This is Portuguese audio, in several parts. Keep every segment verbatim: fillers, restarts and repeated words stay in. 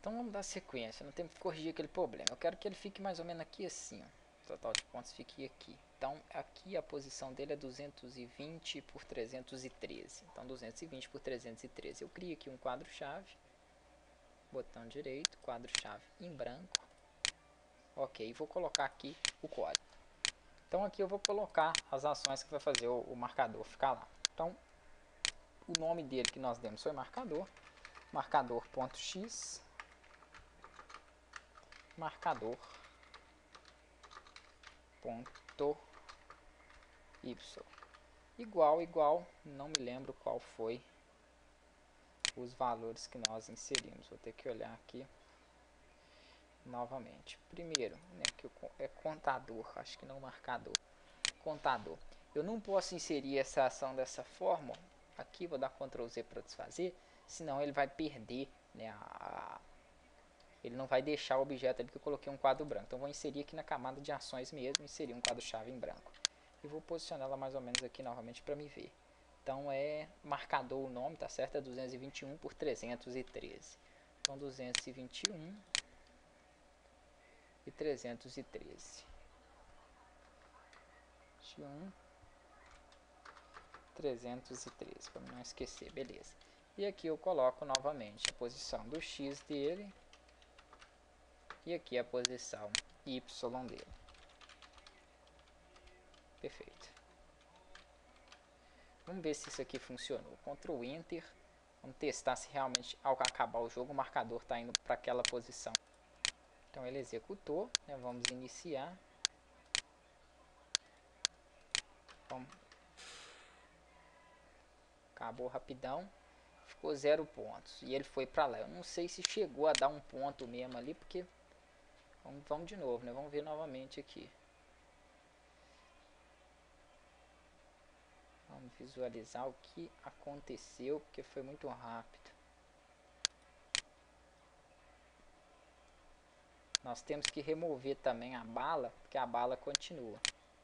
Então vamos dar sequência, não temos que corrigir aquele problema. Eu quero que ele fique mais ou menos aqui assim, ó. O total de pontos fique aqui. Então aqui a posição dele é duzentos e vinte por trezentos e treze. Então duzentos e vinte por trezentos e treze. Eu crio aqui um quadro-chave. Botão direito, quadro-chave em branco. Ok, vou colocar aqui o código. Então aqui eu vou colocar as ações que vai fazer o, o marcador ficar lá. Então o nome dele que nós demos foi marcador. Marcador.x. Marcador ponto y igual igual, não me lembro qual foi os valores que nós inserimos, vou ter que olhar aqui novamente. Primeiro, né, que é contador, acho que não marcador, contador. Eu não posso inserir essa ação dessa forma, aqui vou dar control Z para desfazer, senão ele vai perder, né, a, ele não vai deixar o objeto ali que eu coloquei um quadro branco. Então vou inserir aqui na camada de ações mesmo, inserir um quadro-chave em branco. E vou posicionar ela mais ou menos aqui novamente para me ver. Então é marcador o nome, tá certo? É duzentos e vinte e um por trezentos e treze. Então duzentos e vinte e um e trezentos e treze. vinte e um, trezentos e treze, para não esquecer, beleza. E aqui eu coloco novamente a posição do X dele. E aqui a posição Y dele. Perfeito. Vamos ver se isso aqui funcionou. Ctrl Enter. Vamos testar se realmente ao acabar o jogo o marcador está indo para aquela posição. Então ele executou. Né? Vamos iniciar. Vamos. Acabou rapidão. Ficou zero pontos. E ele foi para lá. Eu não sei se chegou a dar um ponto mesmo ali, porque... Vamos, vamos de novo, né? Vamos ver novamente aqui. Vamos visualizar o que aconteceu, porque foi muito rápido. Nós temos que remover também a bala, porque a bala continua.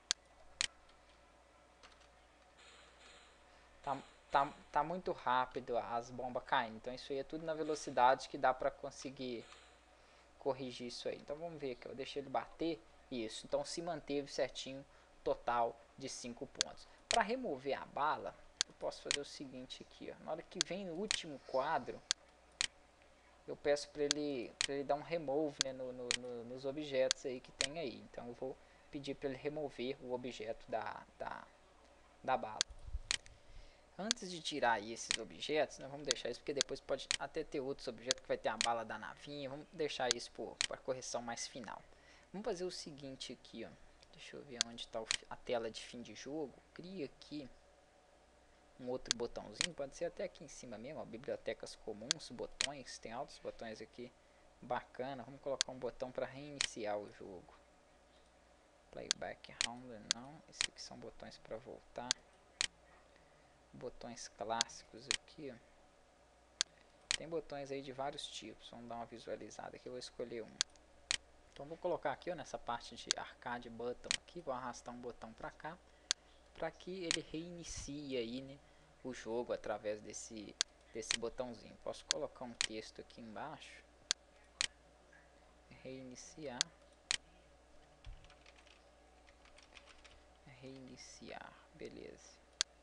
Tá, tá, tá muito rápido as bombas caindo. Então isso aí é tudo na velocidade que dá para conseguir corrigir isso aí. Então vamos ver aqui. Eu deixei ele bater. Isso. Então se manteve certinho. Total de cinco pontos. Para remover a bala, eu posso fazer o seguinte aqui. Ó. Na hora que vem no último quadro, eu peço para ele, pra ele dar um remove, né, no, no, no, nos objetos aí que tem aí. Então eu vou pedir para ele remover o objeto da, da, da bala. Antes de tirar aí esses objetos, nós vamos deixar isso porque depois pode até ter outros objetos que vai ter a bala da navinha. Vamos deixar isso para correção mais final. Vamos fazer o seguinte aqui, ó. Deixa eu ver onde está a tela de fim de jogo. Cria aqui um outro botãozinho, pode ser até aqui em cima mesmo, ó, bibliotecas comuns, botões, tem altos botões aqui, bacana. Vamos colocar um botão para reiniciar o jogo. Playback round, não, esses aqui são botões para voltar. Botões clássicos aqui, ó. Tem botões aí de vários tipos, vamos dar uma visualizada aqui, eu vou escolher um. Então vou colocar aqui, ó, nessa parte de arcade button aqui, vou arrastar um botão para cá, para que ele reinicie aí, né, o jogo através desse, desse botãozinho. Posso colocar um texto aqui embaixo, reiniciar, reiniciar, beleza.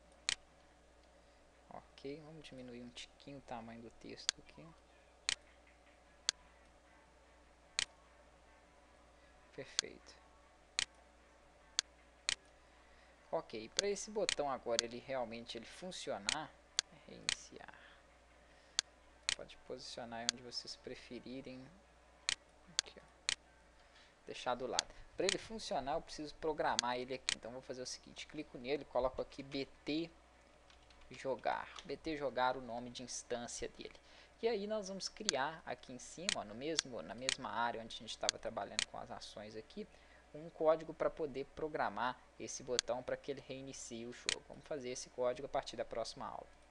Ok, vamos diminuir um tiquinho o tamanho do texto aqui. Perfeito. Ok, para esse botão agora ele realmente ele funcionar, é reiniciar. Pode posicionar onde vocês preferirem. Aqui, ó. Deixar do lado. Para ele funcionar eu preciso programar ele aqui. Então vou fazer o seguinte, clico nele, coloco aqui B T jogar. B T jogar o nome de instância dele. E aí nós vamos criar aqui em cima, ó, no mesmo, na mesma área onde a gente estava trabalhando com as ações aqui, um código para poder programar esse botão para que ele reinicie o jogo. Vamos fazer esse código a partir da próxima aula.